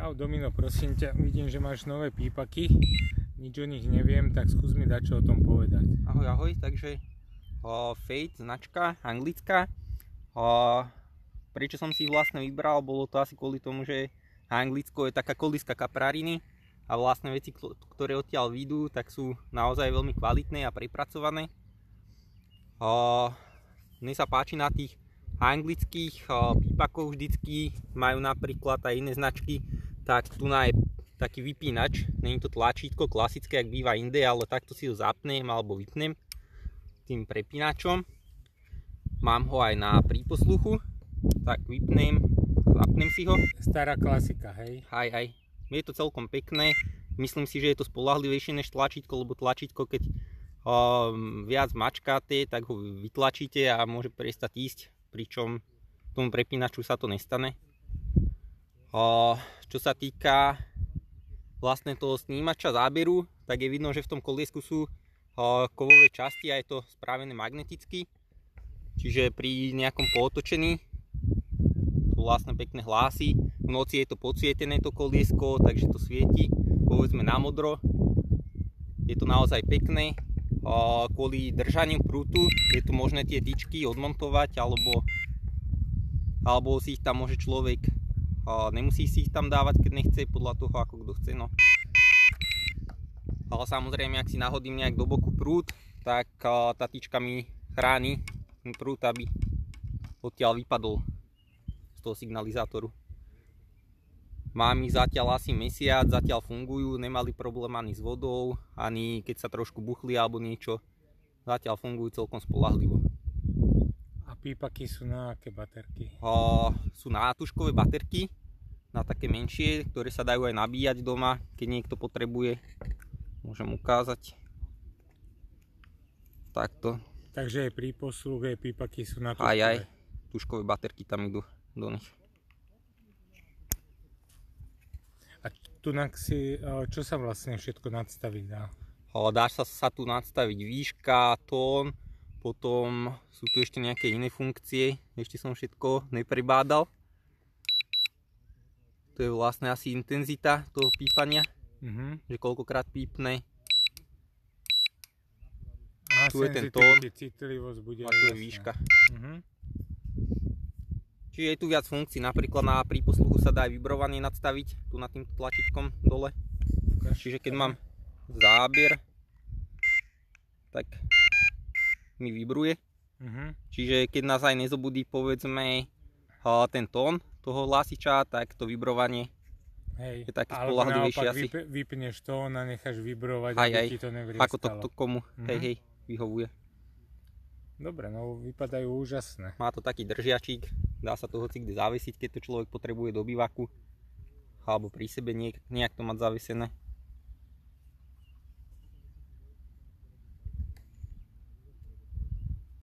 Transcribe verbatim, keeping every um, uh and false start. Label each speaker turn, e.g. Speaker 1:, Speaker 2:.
Speaker 1: Čau Domino, prosím ťa, vidím, že máš nové pípaky, nič o nich neviem, tak skús mi dať čo o tom povedať.
Speaker 2: Ahoj, ahoj, takže uh, Fate, značka anglická. Uh, prečo som si ich vlastne vybral, bolo to asi kvôli tomu, že Anglicko je taká kolíska kaprariny a vlastne veci, ktoré odtiaľ výjdu, tak sú naozaj veľmi kvalitné a prepracované. Uh, mne sa páči na tých anglických uh, pípakoch vždycky, majú napríklad aj iné značky, tak tu je taký vypínač, není to tlačítko klasické, jak býva inde, ale takto si ho zapnem alebo vypnem tým prepínačom. Mám ho aj na príposluchu, tak vypnem, zapnem si ho.
Speaker 1: Stará klasika, hej?
Speaker 2: Aj, aj. Je to celkom pekné, myslím si, že je to spoľahlivejšie než tlačítko, lebo tlačítko, keď um, viac mačkáte, tak ho vytlačíte a môže prestať ísť, pričom tomu prepínaču sa to nestane. Uh, čo sa týka vlastne toho snímača záberu, tak je vidno, že v tom koliesku sú uh, kovové časti a je to spravené magneticky. Čiže pri nejakom pootočení to vlastne pekne hlási. V noci je to podsvietené to koliesko, takže to svieti, povedzme na modro. Je to naozaj pekné. Uh, kvôli držaniu prútu je tu možné tie tyčky odmontovať, alebo, alebo si ich tam môže človek, uh, nemusí si ich tam dávať, keď nechce, podľa toho ako kto chce. No. Ale samozrejme, ak si nahodím nejak do boku prúd, tak uh, tá tyčka mi chráni prúd, aby odtiaľ vypadol z toho signalizátoru. Mám ich zatiaľ asi mesiac, zatiaľ fungujú, nemali problém ani s vodou, ani keď sa trošku buchli alebo niečo. Zatiaľ fungujú celkom spoľahlivo.
Speaker 1: A pípaky sú na aké baterky?
Speaker 2: O, sú na tužkové baterky, na také menšie, ktoré sa dajú aj nabíjať doma, keď niekto potrebuje. Môžem ukázať. Takto.
Speaker 1: Takže aj príposluch, aj pípaky sú na
Speaker 2: tužkové. Aj, aj. Tužkové baterky tam idú do nich.
Speaker 1: A tu si, čo sa vlastne všetko nadstaviť dá?
Speaker 2: Dá sa, sa tu nadstaviť výška, tón, potom sú tu ešte nejaké iné funkcie, ešte som všetko nepribádal. To je vlastne asi intenzita toho pípania, uh-huh. že koľkokrát pípne.
Speaker 1: Aha,
Speaker 2: tu je ten tón
Speaker 1: citlivosť bude
Speaker 2: a tu je výška. Uh-huh. Čiže je tu viac funkcií, napríklad na príposluchu sa dá aj vibrovanie nadstaviť, tu nad týmto tlačítkom dole. Čiže keď mám záber, tak mi vibruje. Uh-huh. Čiže keď nás aj nezobudí, povedzme, ten tón toho hlásiča, tak to vibrovanie Hej. je také spoľahlivejšie asi.
Speaker 1: Vyp, vypneš tón a necháš vibrovať,
Speaker 2: aj,
Speaker 1: aby
Speaker 2: aj.
Speaker 1: ti to nevriestalo.
Speaker 2: Ako to, to komu uh-huh. hej, hej, vyhovuje.
Speaker 1: Dobre, no vypadajú úžasné.
Speaker 2: Má to taký držiačík, dá sa to hocikde zavesiť, keď to človek potrebuje do bivaku, alebo pri sebe nejak, nejak to mať zavesené.